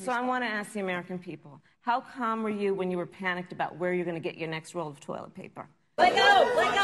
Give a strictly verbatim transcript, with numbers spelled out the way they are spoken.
So I want to ask the American people, how calm were you when you were panicked about where you're going to get your next roll of toilet paper? Let go! Let go!